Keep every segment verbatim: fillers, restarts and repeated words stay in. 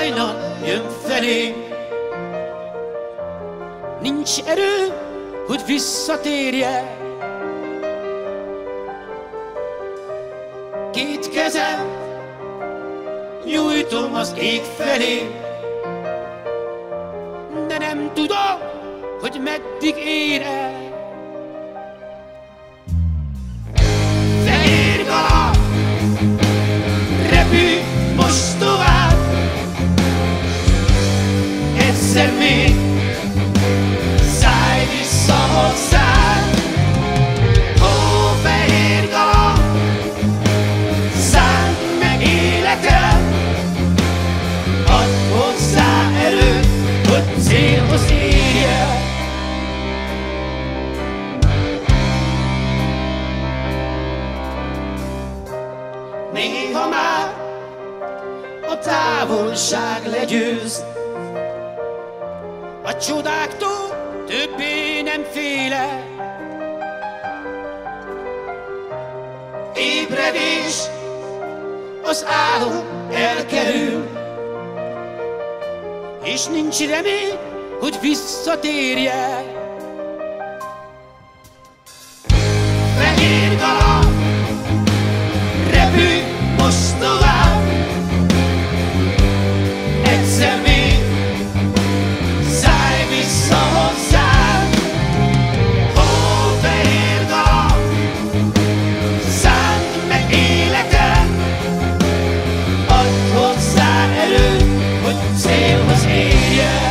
hajnal jön felé. Nincs erő, hogy visszatérje. Két kezem nyújtom az ég felé, de nem tudom, hogy meddig ér el. Fehér galamb, repülj most tovább, egyszer még szállj vissza hozzád. Ó, fehér galamb, szánd meg életem, add hozzá erőt, hogy célhoz érj el. Néha már a távolság legyőz, a csodáktól többé nem félek. Ébredés, az álom elkerül, és nincs remény, hogy visszatérjek. Fehér galamb, repülj most tovább, egyszer még szállj vissza hozzád. Ó, fehér galamb, szánd meg életem, add hozzá erőt, hogy célhoz érj el.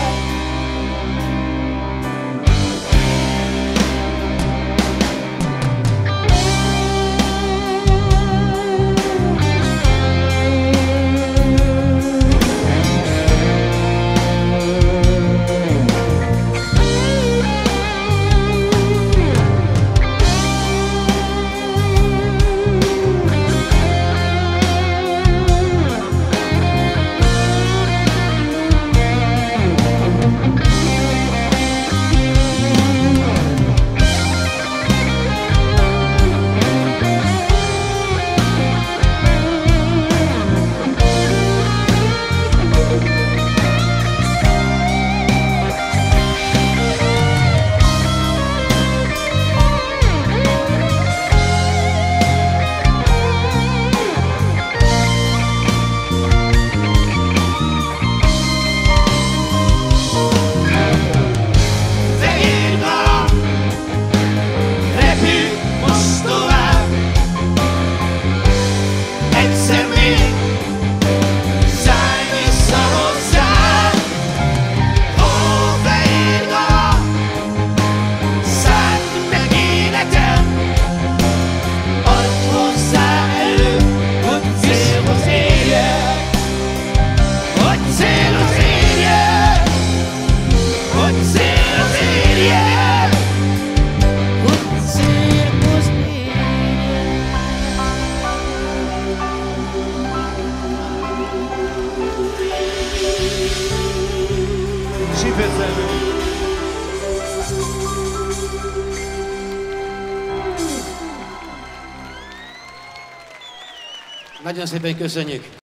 Nagyon szépen köszönjük!